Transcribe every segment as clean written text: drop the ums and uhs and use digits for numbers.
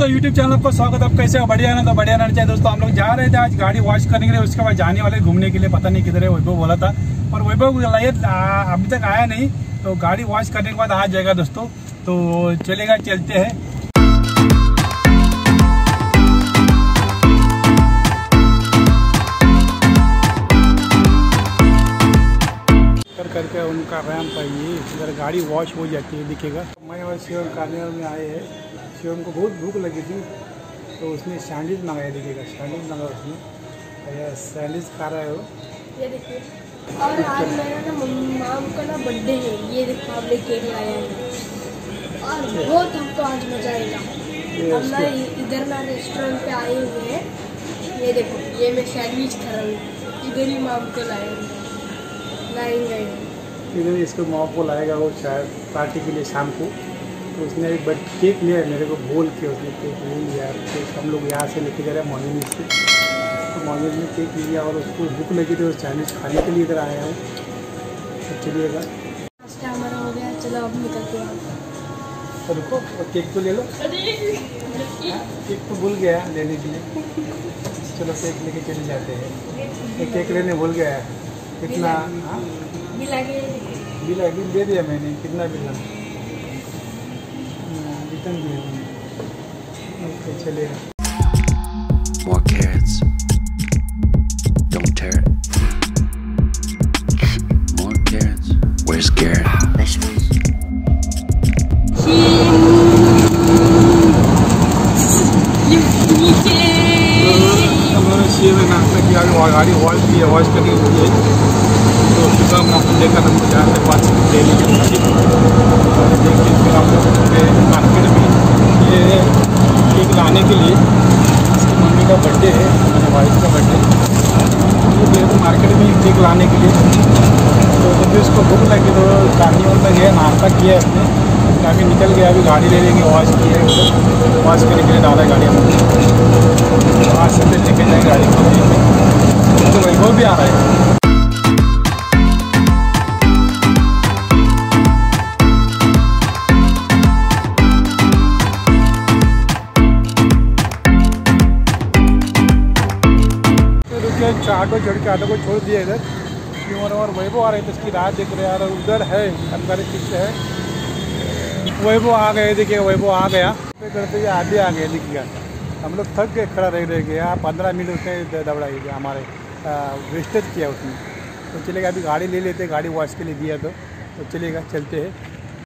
दोस्तों YouTube channel को स्वागत। आप कैसे हो? बढ़िया ना? तो बढ़िया रहना चाहिए दोस्तों। हम लोग जा रहे थे आज गाड़ी वॉश करने के लिए, उसके बाद जाने वाले घूमने के लिए, पता नहीं किधर है। वैभव बोला था और वैभव अभी तक आया नहीं, तो गाड़ी वॉश करने के बाद आ जाएगा दोस्तों। तो चलेगा, चलते हैं। करके उनका रैंप है ये, इधर गाड़ी वॉश हो जाती है, दिखेगा। मैं और शिवम कार्निवल में आए हैं। शिवम को बहुत भूख लगी थी तो उसने सैंडविच मंगाया, दिखेगा सैंडविच मंगाया उसने। सैंडविच खा रहा है वो, ये देखिए। और आज मेरा ना मम्मा का ना बर्थडे है, ये देखो हमने केक लाया है और बहुत हमको आज मजा आएगा। हम ना इधर ना रेस्टोरेंट पे आए हुए हैं। ये देखो, ये मैं सैंडविच खा रहा हूँ, इधर ही माम को लाएंगे। इधर इसको माँ को लाएगा वो शायद पार्टी के लिए शाम को। तो उसने एक बट केक लिया है, मेरे को बोल के उसने केक ले लिया। केक हम लोग यहाँ से लेके जा रहे हैं मॉर्निंग से। तो मॉर्निंग में केक लिया और उसको भूख लगी थी, सैंडविच खाने के लिए इधर आया हूँ। तो चलिएगा, नाश्ता हमारा हो गया, चलो अब निकलते हैं। तो रुको, और केक तो ले लो। केक तो भूल गया लेने के लिए। चलो केक लेके चले जाते हैं। केक लेने भूल गया है। कितना बिल दे दिया मैंने। कितना बिल रिटर्न दिया मैंने। चलेगा। More carrots. Don't tear it. More carrots. Where's Garrett? Vegetables. नाश्ता किया, गाड़ी वॉश की है, वॉश करके हुई है। तो सुबह हम आपको लेकर हमको जहाँ से बात डेली के मस्जिद देखिए। फिर हम लोग मार्केट में ये केक लाने के लिए, इसकी मम्मी का बर्थडे है, मेरे वाइफ का बर्थडे। तो गए मार्केट में केक लाने के लिए। तो जब भी उसको भूख लगी तो कार्निवल में गया, नाश्ता किया उसने, काफ़ी निकल गया। अभी गाड़ी ले लेंगे, वॉश किए, वॉश करने के लिए डाला गाड़ी हम वहाँ से फिर लेके जाएंगे गाड़ी को। तो वैभव भी आ रहा है। ऑटो चढ़ के ऑटो को छोड़ दिया इधर। और वैभव आ रहे थे, इसकी राह देख रहे यार। उधर है अंदर पीछे है, वैभव आ गए। देखिए वैभव आ गया, तो करते हुए आधे आ गए। देखिएगा हम लोग थक गए, खड़ा रह गया। 15 मिनट उसने दबड़ाई हमारे वेस्टेज किया उसने। तो चलेगा, अभी गाड़ी ले लेते, गाड़ी वॉश के लिए दिया तो चलेगा, चलते हैं।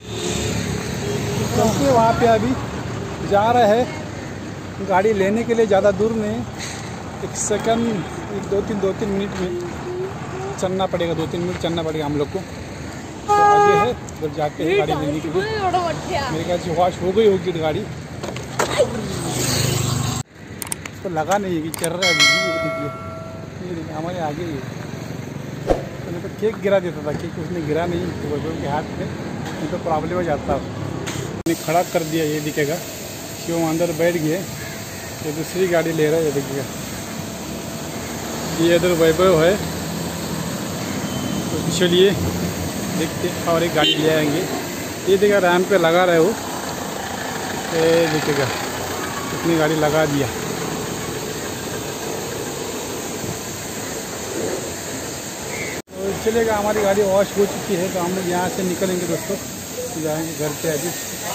चलते वहाँ पे अभी जा रहे हैं गाड़ी लेने के लिए। ज़्यादा दूर नहीं, एक सेकंड, दो तीन मिनट में चलना पड़ेगा। 2-3 मिनट चलना पड़ेगा हम लोग को। तो आगे है, उधर जाते हैं गाड़ी लेने के लिए। मेरे ख्याल से वॉश हो गई होगी गाड़ी। तो लगा नहीं है कि चल रहा है अभी। देखिए हमारे आगे ही है। तो मैं तो केक गिरा देता था, केक उसने गिरा नहीं तो वैभव के हाथ में, नहीं तो प्रॉब्लम हो जाता। मैंने खड़ा कर दिया, ये दिखेगा कि वो अंदर बैठ गए। ये दूसरी गाड़ी ले रहा है, ये देखिएगा। ये इधर वैभव है, तो चलिए देखते और एक गाड़ी ले आएंगे। ये देखिएगा रैंप पे लगा रहे हो, ये देखिएगा इतनी गाड़ी लगा दिया। तो चलेगा, हमारी गाड़ी वॉश हो चुकी है। तो हम लोग यहाँ से निकलेंगे दोस्तों, जाएंगे घर पे अभी।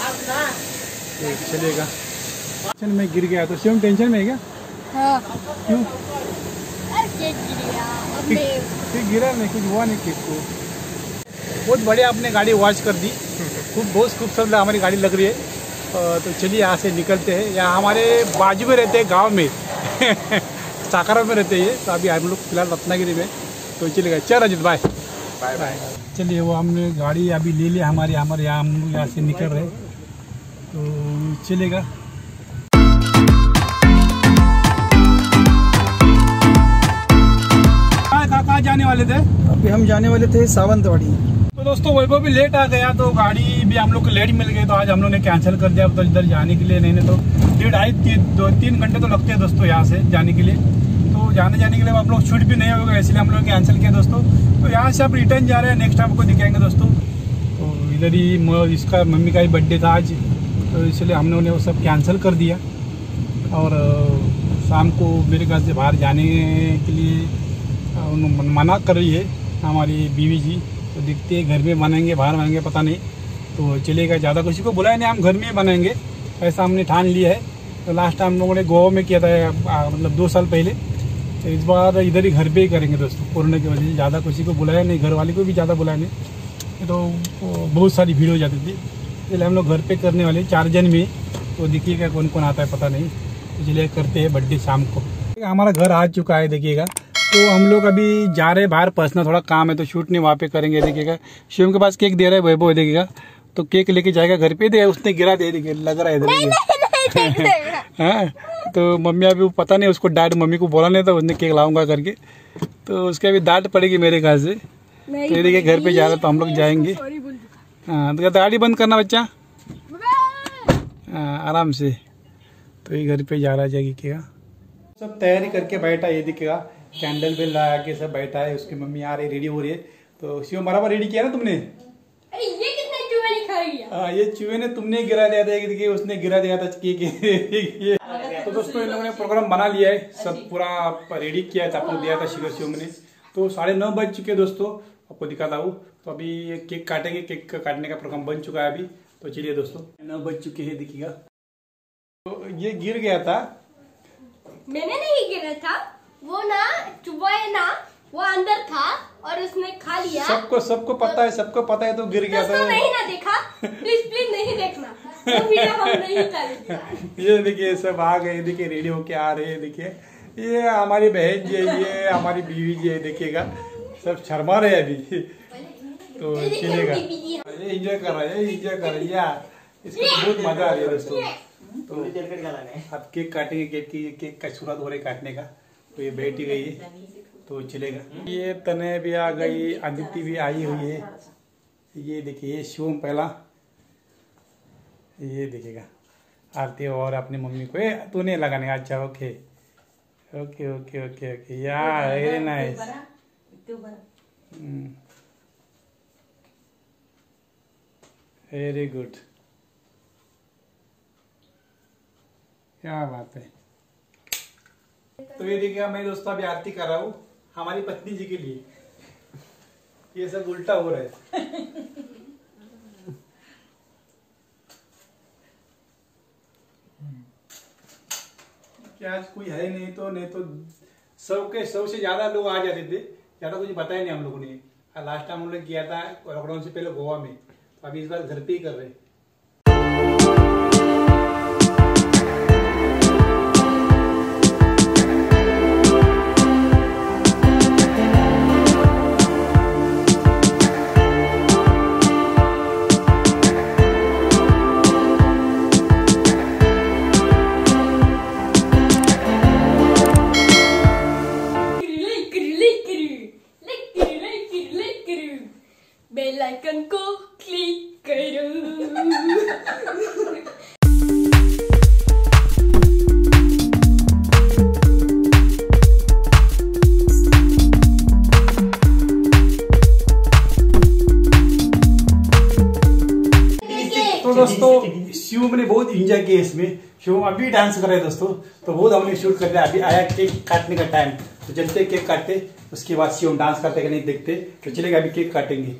तो चलेगा। टेंशन में गिर गया तो शिवम टेंशन में है क्या? हाँ। क्यों? केक गिरा नहीं, कुछ हुआ नहीं केक को। बहुत बढ़िया, आपने गाड़ी वॉश कर दी। बहुत खूबसूरत हमारी गाड़ी लग रही है। तो चलिए यहाँ से निकलते हैं। यहाँ हमारे बाजू में रहते हैं, गांव में साकारा में रहते हैं। तो अभी हम लोग फिलहाल रत्नागिरी में। तो चलिएगा, चल रजित बाय बाय बाय। चलिए, वो हमने गाड़ी अभी ले लिया हमारे यहाँ। हम लोग यहाँ से निकल रहे, तो चलेगा। कहाँ जाने वाले थे? अभी हम जाने वाले थे सावंतवाड़ी। तो दोस्तों वैभव भी लेट आ गया, तो गाड़ी भी हम लोग को लेट मिल गई। तो आज हम लोग ने कैंसिल कर दिया। तो इधर जाने के लिए नहीं तो 2.5-3 घंटे तो लगते हैं दोस्तों यहाँ से जाने के लिए। तो जाने के लिए आप लोग छूट भी नहीं होगा, इसलिए हम लोग कैंसिल किया दोस्तों। तो यहाँ से आप रिटर्न जा रहे हैं, नेक्स्ट आपको दिखाएंगे दोस्तों। तो इधर ही इसका मम्मी का ही बर्थडे था आज, तो इसलिए हम लोगों ने वो सब कैंसिल कर दिया। और शाम को मेरे घर से बाहर जाने के लिए मना कर रही है हमारी बीवी जी। तो देखते हैं घर में बनाएंगे बाहर बनाएंगे पता नहीं, तो चलेगा। ज़्यादा किसी को बुलाया नहीं, हम घर में ही बनाएंगे ऐसा हमने ठान लिया है। तो लास्ट टाइम हम लोगों ने गोवा में किया था मतलब 2 साल पहले, तो इस बार इधर ही घर पे ही करेंगे दोस्तों। कोरोना की वजह से ज़्यादा किसी को बुलाया नहीं, घर वाले को भी ज़्यादा बुलाया नहीं, तो बहुत सारी भीड़ हो जाती थी। इसलिए हम लोग घर पे करने वाले 4 जन में। तो देखिएगा कौन कौन आता है पता नहीं, इसलिए करते हैं बर्थडे शाम को। हमारा घर आ चुका है देखिएगा। तो हम लोग अभी जा रहे हैं बाहर, पर्सनल थोड़ा काम है तो शूट नहीं वहाँ पे करेंगे। देखिएगा शिवम के पास केक दे रहा है वैभव, देखिएगा तो केक लेके जाएगा घर पे। दे उसने गिरा दे, देखिए लग रहा है इधर। हाँ, तो मम्मी अभी पता नहीं उसको डांट, मम्मी को बोला नहीं था उसने केक लाऊंगा करके, तो उसके अभी डांट पड़ेगी मेरे ख्याल से। तो ये देखिए घर पे जा रहा तो हम लोग जाएंगे। हाँ तो गाड़ी बंद करना बच्चा, आराम से। तो ये घर पे जा रहा जाएगी क्या, सब तैयारी करके बैठा। ये दिखेगा कैंडल बेल लगा के सब बैठा है। उसकी मम्मी आ रही, रेडी हो रही है। तो शिव बराबर रेडी किया ना तुमने? अरे ये कितने चूहे ने खा गया? हाँ, ये चूहे ने तुमने गिरा दिया था, देखिए उसने गिरा दिया था केक। तो दोस्तों इन लोगों ने प्रोग्राम बना लिया है, सब पूरा रेडी किया था, आपको दिया था शिवम ने। तो 9:30 बज चुके दोस्तों, आपको दिखाता हूँ। तो अभी केक काटेंगे, केक काटने का प्रोग्राम बन चुका है अभी। तो चलिए दोस्तों 9 बज चुके हैं, देखिएगा। तो ये गिर गया था, मैंने नहीं गिरा था, वो ना चुबाए ना, वो अंदर था और उसने खा लिया। सबको पता है, सबको पता है तो गिर गया था। नहीं ना देखा, प्लीज नहीं देखना, तो वीडियो हम नहीं डालेंगे। ये देखिए सब आ गए, देखिए रेडी होके आ रहे हैं। देखिए ये हमारी बहन जी है, ये हमारी बीवी जी है, देखिएगा सब शर्मा रहे अभी। तो चलेगा, ये एंजॉय कर रहा है, एंजॉय कर रही है, इसको बहुत मजा आ रही है दोस्तों। तो अब केक काटेंगे, केक का शुरुआत हो रही काटने का। तो ये बैठ ही गई है, तो चलेगा। ये तने भी आ गई, आदित्य भी आई हुई है। ये देखिए ये शिवम पहला, ये देखिएगा आरती और अपनी मम्मी को। तू नहीं लगाने, अच्छा okay okay okay okay okay, यार वेरी नाइस। वेरी गुड, क्या बात है। तो ये देखिए मैं दोस्तों अभी आरती कर रहा हूँ हमारी पत्नी जी के लिए। ये सब उल्टा हो रहा है। क्या आज कोई है नहीं तो सबसे ज्यादा लोग आ जाते थे, ज्यादा कुछ बताया नहीं हम लोगों ने। लास्ट टाइम हम लोग किया था लॉकडाउन से पहले गोवा में, तो अभी इस बार घर पे ही कर रहे हैं। बेल आइकन को क्लिक करो। तो दोस्तों शिवम ने बहुत एंजॉय किया इसमें। शिवम अभी डांस कर रहे हैं दोस्तों, तो बहुत हमने शूट कर लिया। अभी आया केक काटने का टाइम, तो चलते केक काटते, उसके बाद शिवम डांस करते कि नहीं देखते। तो चलेगा अभी केक काटेंगे।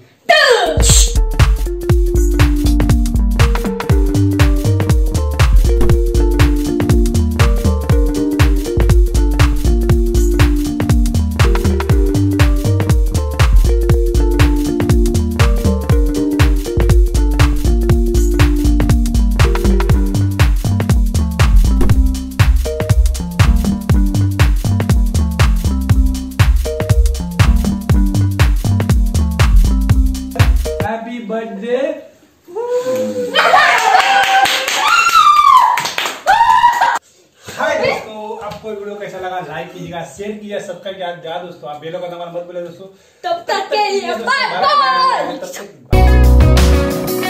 Happy birthday. हाय दोस्तों, आपको वीडियो कैसा लगा लाइक कीजिएगा, शेयर कीजिएगा, सब्सक्राइब कीजिएगा दोस्तों। आप बेलों का दबाना मत भूलिए दोस्तों। तब तक के लिए बाय बाय।